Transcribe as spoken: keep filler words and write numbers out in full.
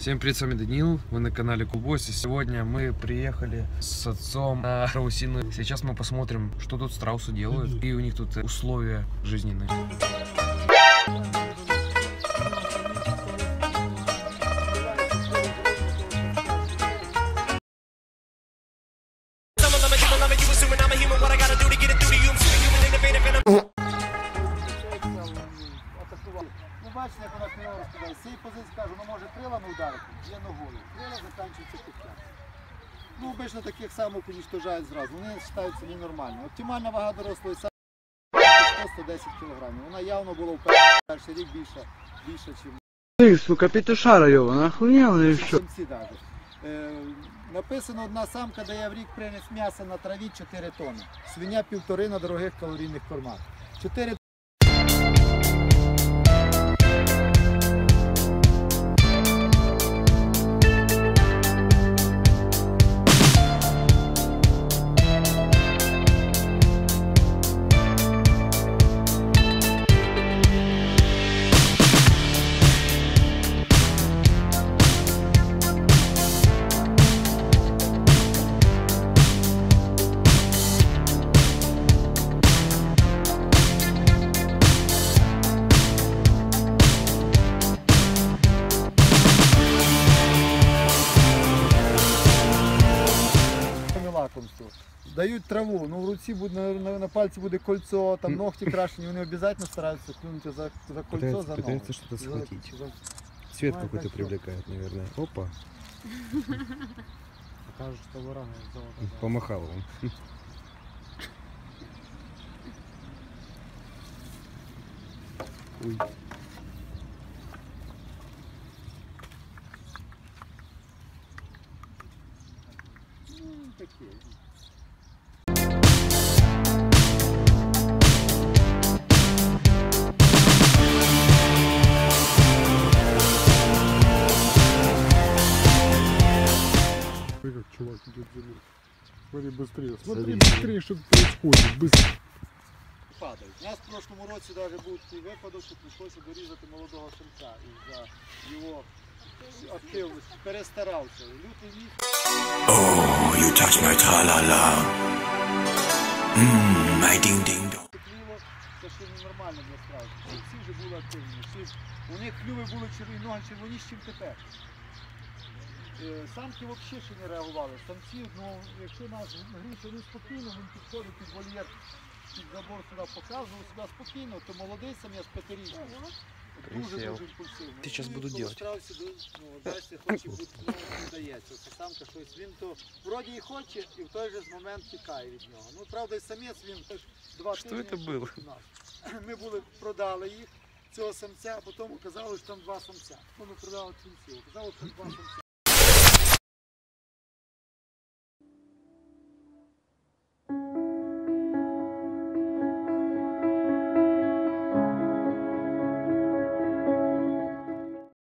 Всем привет, с вами Данил, вы на канале Кубось, и сегодня мы приехали с отцом на страусиную. Сейчас мы посмотрим, что тут страусы делают, и у них тут условия жизненные. Бачите, як вона крила розкидає. З цієї позиції кажу, ну може крилами ударити, є ногою. Крила закінчуються куття. Ну, обично таких самок уничтожають зразу. Вони вважаються ненормальними. Оптимальна вага дорослої самки сто - сто десять кілограмів. Вона явно була в перший рік більше, більше, ніж... Ты, сука, петушара його, охуєл или що? Самці навіть. Е, написано, одна самка дає в рік принес м'яса на траві чотири тони. Свиня півтори на дорогих калорійних кормах. чотири лакомство. Дають траву, ну в руці буде, на, на, на пальці буде кольцо, там ногті крашені, вони обов'язково стараються клюнути за, за кольцо, Пытается, за ногу. пытается что-то схватить. За, за... Цвет Ну, какой-то это привлекает, наверное. Опа, Покажут, что ворона золото. помахал вам. Ой. Ну, такие. Смотри, как чувак идет за ним. Смотри быстрее. Смотри быстрее, что происходит. Быстро. Падають. У нас в прошлому році навіть був такий випадок, що прийшлося дорізати молодого самця із-за його активності. Перестарався. Лютий місяць. Oh, you touch my tra-la-la. Mmm, my ding-ding-dong. Клюво, це ще ненормально для страусів. Самці вже були активні. Всі, у них клюви були червоні, ноги червоніші, ніж тепер. Е, Самки взагалі ще не реагували. Самці, ну, якщо нас гріше не спокійно, він підходить під вольєр, під забор сюди показував себе спокійно, то молодий самець п'ятирічний. Дуже-дуже імпульсивний. Сейчас буду делать. Страусі, ну, бачите, хоче бути, ну, не вдається. Це самка щось, він то вроді і хоче, і в той же момент тікає від нього. Ну, правда, і самець, він теж два Що тижні. це було? Ми були, продали їх, цього самця, а потім оказалось, що там два самця. Ну, ми продали самців, оказалось, що там два самця.